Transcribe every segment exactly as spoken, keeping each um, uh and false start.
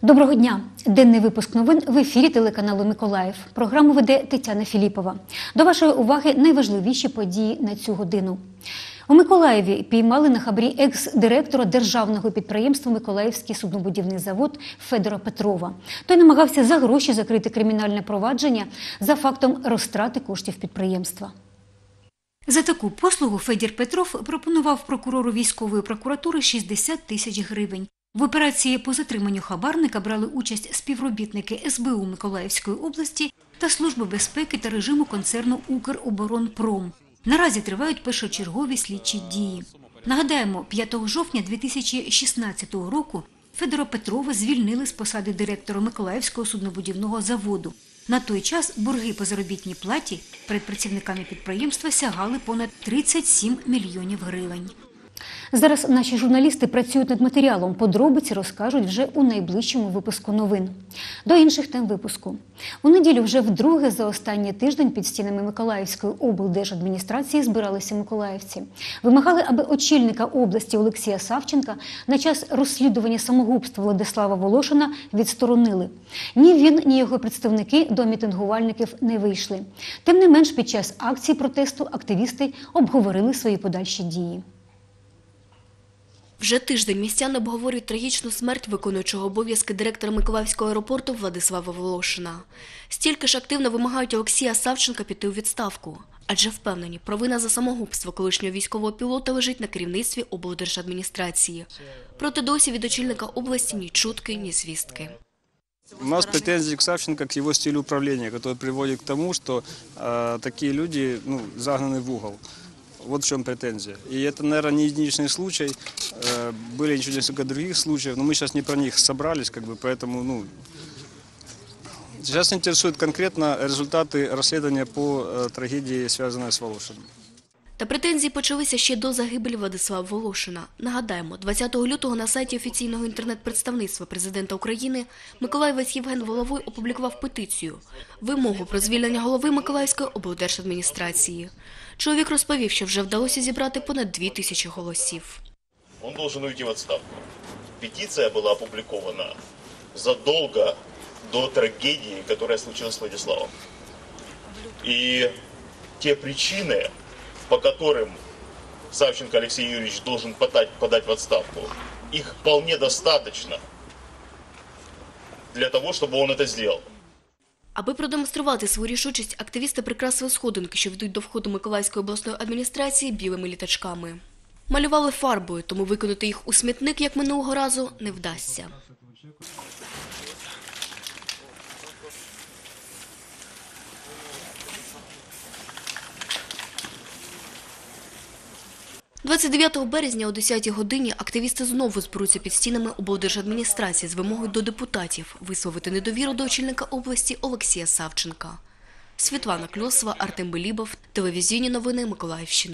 Доброго дня! Денний випуск новин в ефірі телеканалу «Миколаїв». Програму веде Тетяна Філіпова. До вашої уваги найважливіші події на цю годину. У Миколаєві піймали на хабарі екс-директора державного підприємства «Миколаївський суднобудівний завод» Федора Петрова. Той намагався за гроші закрити кримінальне провадження за фактом розтрати коштів підприємства. За таку послугу Федір Петров пропонував прокурору військової прокуратури шістдесят тисяч гривень. В операції по затриманню хабарника брали участь співробітники ес бе у Миколаївської області та Служби безпеки та режиму концерну «Укроборонпром». Наразі тривають першочергові слідчі дії. Нагадаємо, п'ятого жовтня дві тисячі шістнадцятого року Федора Петрова звільнили з посади директора Миколаївського суднобудівного заводу. На той час борги по заробітній платі перед працівниками підприємства сягали понад тридцять сім мільйонів гривень. Зараз наші журналісти працюють над матеріалом. Подробиці розкажуть вже у найближчому випуску новин. До інших тем випуску. У неділю вже вдруге за останній тиждень під стінами Миколаївської облдержадміністрації збиралися миколаївці. Вимагали, аби очільника області Олексія Савченка на час розслідування самогубства Владислава Волошина відсторонили. Ні він, ні його представники до мітингувальників не вийшли. Тим не менш, під час акції протесту активісти обговорили свої подальші дії. Вже тиждень містяни обговорюють трагічну смерть виконуючого обов'язки директора Миколаївського аеропорту Владислава Волошина. Стільки ж активно вимагають Олексія Савченка піти у відставку. Адже впевнені, провина за самогубство колишнього військового пілота лежить на керівництві облдержадміністрації. Проте досі від очільника області ні чутки, ні звістки. У нас претензии к Савченко, к его стилю управления, который приводит к тому, что э, такие люди ну, загнаны в угол. Вот в чем претензия. И это, наверное, не единичный случай. Были еще несколько других случаев, но мы сейчас не про них собрались, как бы, поэтому, ну, сейчас интересуют конкретно результаты расследования по трагедии, связанной с Волошиным. Та претензії почалися ще до загибелі Владислава Волошина. Нагадаємо, двадцятого лютого на сайті офіційного інтернет-представництва президента України миколаївець Євген Воловой опублікував петицію – вимогу про звільнення голови Миколаївської облдержадміністрації. Чоловік розповів, що вже вдалося зібрати понад дві тисячі голосів. Він має уйти в відставку. Петиція була опублікована задовго до трагедії, яка случилась з Владиславом. І ті причини, по которым Савченко Алексей Юрьевич должен подать, подать в отставку, их вполне достаточно для того, чтобы он это сделал. Аби продемонструвати свою рішучість, активісти прикрасили сходинки, що ведуть до входу Миколаївської обласної адміністрації, білими літачками. Малювали фарбою, тому викинути їх у смітник, як минулого разу, не вдасться. двадцять дев'ятого березня о десятій годині активісти знову зберуться під стінами облдержадміністрації з вимогою до депутатів висловити недовіру до очільника області Олексія Савченка. Світлана Кльосова, Артем Белібов, телевізійні новини Миколаївщини.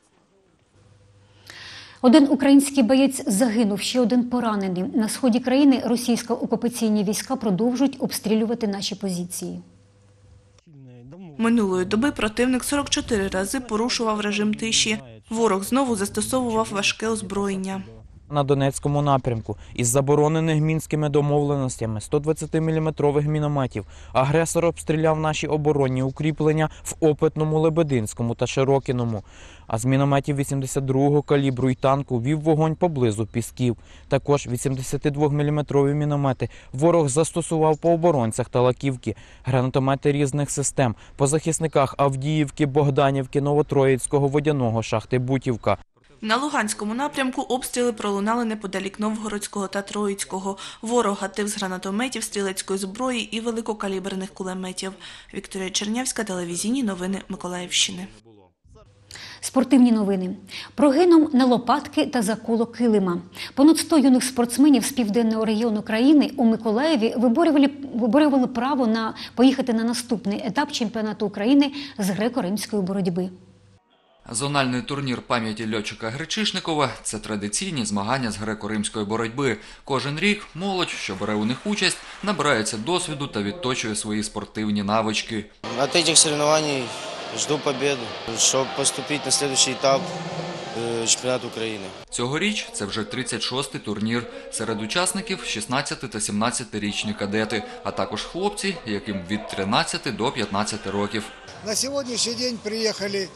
Один український боєць загинув, ще один поранений. На сході країни російсько-окупаційні війська продовжують обстрілювати наші позиції. Минулої доби противник сорок чотири рази порушував режим тиші. Ворог знову застосовував важке озброєння. На Донецькому напрямку із заборонених мінськими домовленостями сто двадцятиміліметрових мінометів агресор обстріляв наші оборонні укріплення в Опитному, Лебединському та Широкіному. А з мінометів вісімдесят другого калібру і танку вів вогонь поблизу Пісків. Також вісімдесятидвоміліметрові міномети ворог застосував по оборонцях Талаківки, гранатомети різних систем, по захисниках Авдіївки, Богданівки, Новотроїцького, Водяного, шахти Бутівка. На Луганському напрямку обстріли пролунали неподалік Новгородського та Троїцького. Ворог гатив з гранатометів, стрілецької зброї і великокаліберних кулеметів. Вікторія Чернявська, телевізійні новини Миколаївщини. Спортивні новини. Прогином на лопатки та заколо килима. Понад сто юних спортсменів з південного регіону країни у Миколаєві виборювали, виборювали право на поїхати на наступний етап чемпіонату України з греко-римської боротьби. Зональний турнір пам'яті льотчика Гречишникова – це традиційні змагання з греко-римської боротьби. Кожен рік молодь, що бере у них участь, набирається досвіду та відточує свої спортивні навички. Від цих змагань жду победы, щоб поступити на наступний етап, е, чемпіонат України. Цьогоріч це вже тридцять шостий турнір. Серед учасників шістнадцяти та сімнадцятирічні кадети, а також хлопці, яким від тринадцяти до п'ятнадцяти років. На сьогоднішній день приїхали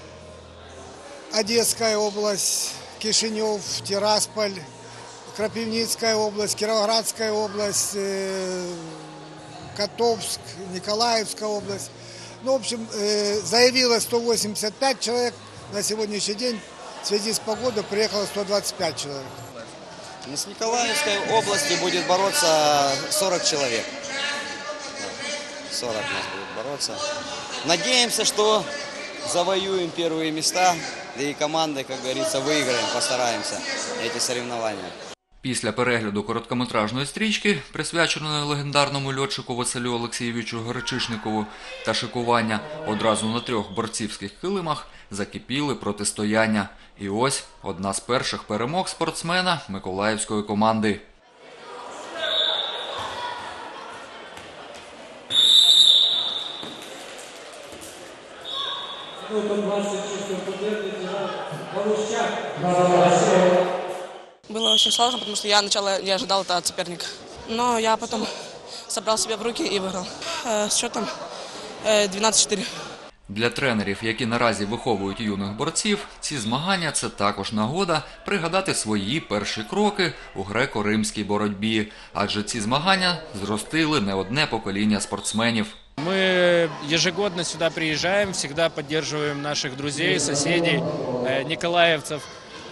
Одеська область, Кишинев, Тирасполь, Крапивницкая область, Кировоградская область, Котовск, Николаевская область. Ну, в общем, заявилось сто восемьдесят пять человек. На сегодняшний день в связи с погодой приехало сто двадцать пять человек. С Николаевской области будет бороться сорок человек. сорок нас будет бороться. Надеемся, что завоюем первые места, да и команды, как говорится, выиграем, постараемся эти соревнования. Після перегляду короткометражної стрічки, присвяченої легендарному льотчику Василю Олексійовичу Гречишникову, та шикування одразу на трьох борцівських килимах закипіли протистояння. І ось одна з перших перемог спортсмена миколаївської команди. Было очень сложно, потому что я сначала не ожидал это от соперника. Но я потом собрал себя в руки и выиграл. Э, с счетом э, двенадцать четыре. Для тренерів, які наразі виховують юних борців, ці змагання – це також нагода пригадати свої перші кроки у греко-римській боротьбі. Адже ці змагання зростили не одне покоління спортсменів. Мы ежегодно сюда приезжаем, всегда поддерживаем наших друзей, соседей, николаевцев.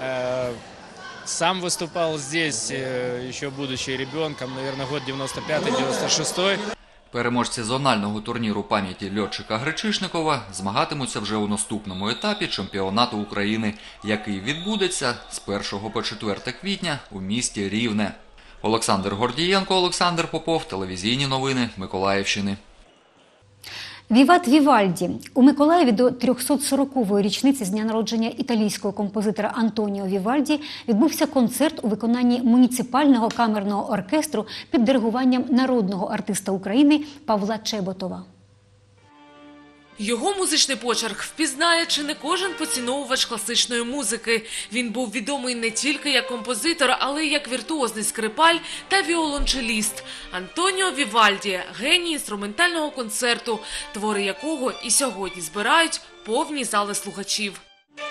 Сам выступал здесь, еще будучи ребенком, наверное, год девяносто пятый — девяносто шестой. Переможці зонального турніру пам'яті льотчика Гречишникова змагатимуться вже у наступному етапі чемпіонату України, який відбудеться з першого по четверте квітня у місті Рівне. Олександр Гордієнко, Олександр Попов, телевізійні новини Миколаївщини. Віват Вівальді. У Миколаєві до трьохсот сорокової річниці з дня народження італійського композитора Антоніо Вівальді відбувся концерт у виконанні муніципального камерного оркестру під диригуванням народного артиста України Павла Чеботова. Його музичний почерк впізнає чи не кожен поціновувач класичної музики. Він був відомий не тільки як композитор, але й як віртуозний скрипаль та віолончеліст. Антоніо Вівальді – геній інструментального концерту, твори якого і сьогодні збирають повні зали слухачів.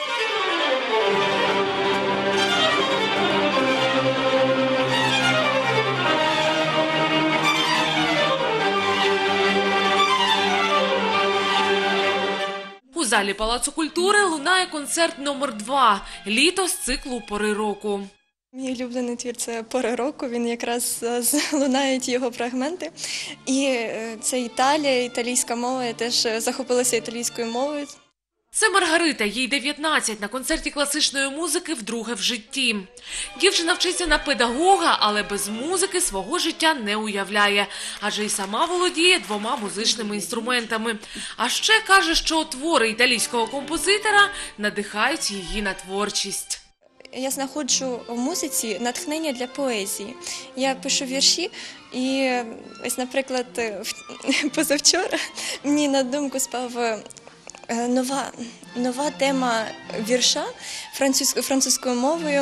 У залі Палацу культури лунає концерт номер два «Літо» з циклу «Пори року». Мій улюблений твір – це «Пори року», він якраз лунають його фрагменти. І це Італія, італійська мова, я теж захопилася італійською мовою. Це Маргарита, їй дев'ятнадцять, на концерті класичної музики вдруге в житті. Дівчина вчиться на педагога, але без музики свого життя не уявляє, адже й сама володіє двома музичними інструментами. А ще каже, що твори італійського композитора надихають її на творчість. Я знаходжу в музиці натхнення для поезії. Я пишу вірші і ось, наприклад, позавчора мені на думку спав Нова, нова тема вірша французькою, французькою мовою.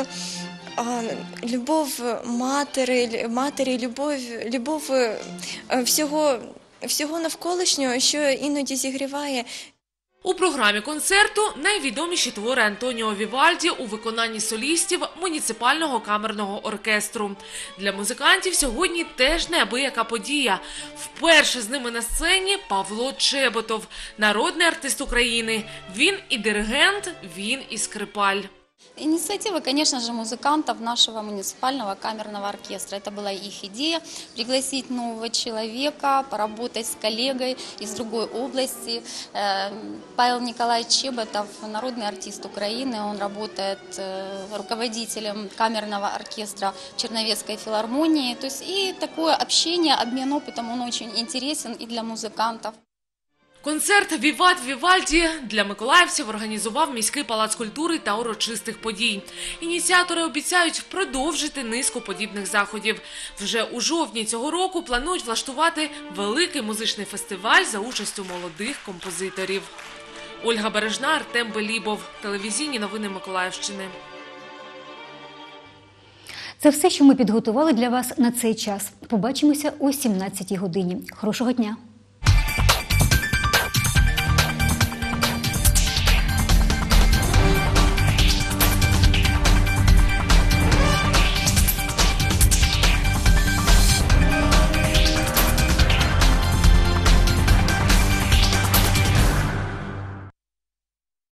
Любов матері, матері, любов, любов всього, всього навколишнього, що іноді зігріває. У програмі концерту найвідоміші твори Антоніо Вівальді у виконанні солістів муніципального камерного оркестру. Для музикантів сьогодні теж неабияка подія. Вперше з ними на сцені Павло Чеботов, народний артист України. Він і диригент, він і скрипаль. Инициатива, конечно же, музыкантов нашего муниципального камерного оркестра. Это была их идея – пригласить нового человека, поработать с коллегой из другой области. Павел Николаевич Чеботов – народный артист Украины. Он работает руководителем камерного оркестра Черновецкой филармонии. То есть и такое общение, обмен опытом, он очень интересен и для музыкантов. Концерт «Віват Вівальді» для миколаївців організував міський палац культури та урочистих подій. Ініціатори обіцяють продовжити низку подібних заходів. Вже у жовтні цього року планують влаштувати великий музичний фестиваль за участю молодих композиторів. Ольга Бережна, Артем Белібов. Телевізійні новини Миколаївщини. Це все, що ми підготували для вас на цей час. Побачимося о сімнадцятій годині. Хорошого дня!